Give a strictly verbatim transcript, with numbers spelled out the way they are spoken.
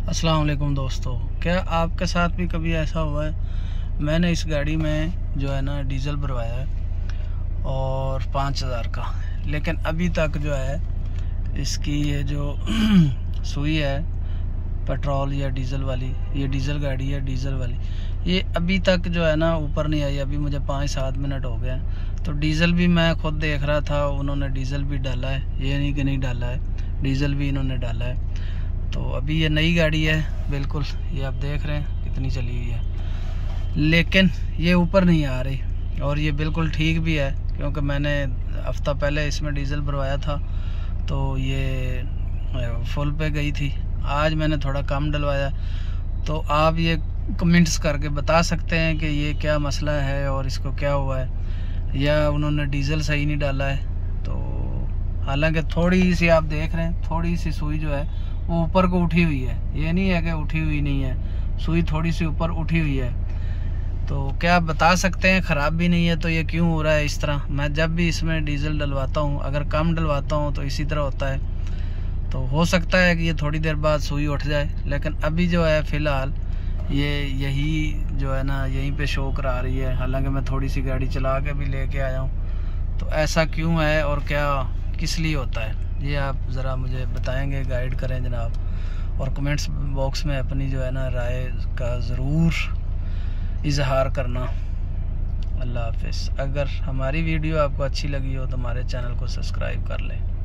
अस्सलाम वालेकुम दोस्तों, क्या आपके साथ भी कभी ऐसा हुआ है? मैंने इस गाड़ी में जो है ना डीज़ल भरवाया है और पाँच हज़ार का, लेकिन अभी तक जो है इसकी ये जो सुई है पेट्रोल या डीज़ल वाली, ये डीज़ल गाड़ी है डीज़ल वाली, ये अभी तक जो है ना ऊपर नहीं आई। अभी मुझे पाँच सात मिनट हो गए हैं। तो डीज़ल भी मैं खुद देख रहा था, उन्होंने डीज़ल भी डाला है, ये नहीं कि नहीं डाला है, डीज़ल भी इन्होंने डाला है। तो अभी ये नई गाड़ी है बिल्कुल, ये आप देख रहे हैं कितनी चली हुई है, लेकिन ये ऊपर नहीं आ रही। और ये बिल्कुल ठीक भी है, क्योंकि मैंने हफ्ता पहले इसमें डीज़ल भरवाया था तो ये फुल पे गई थी। आज मैंने थोड़ा कम डलवाया। तो आप ये कमेंट्स करके बता सकते हैं कि ये क्या मसला है और इसको क्या हुआ है, या उन्होंने डीज़ल सही नहीं डाला है। तो हालांकि थोड़ी सी आप देख रहे हैं, थोड़ी सी सुई जो है वो ऊपर को उठी हुई है, ये नहीं है कि उठी हुई नहीं है, सुई थोड़ी सी ऊपर उठी हुई है। तो क्या आप बता सकते हैं, ख़राब भी नहीं है तो ये क्यों हो रहा है इस तरह? मैं जब भी इसमें डीज़ल डलवाता हूँ, अगर कम डलवाता हूँ तो इसी तरह होता है। तो हो सकता है कि ये थोड़ी देर बाद सुई उठ जाए, लेकिन अभी जो है फ़िलहाल ये यही जो है ना यहीं पे शो करा रही है। हालांकि मैं थोड़ी सी गाड़ी चला के भी लेके आया हूँ। तो ऐसा क्यों है और क्या किस लिए होता है, ये आप ज़रा मुझे बताएंगे, गाइड करें जनाब। और कमेंट्स बॉक्स में अपनी जो है ना राय का ज़रूर इजहार करना। अल्लाह हाफ़िज़। अगर हमारी वीडियो आपको अच्छी लगी हो तो हमारे चैनल को सब्सक्राइब कर लें।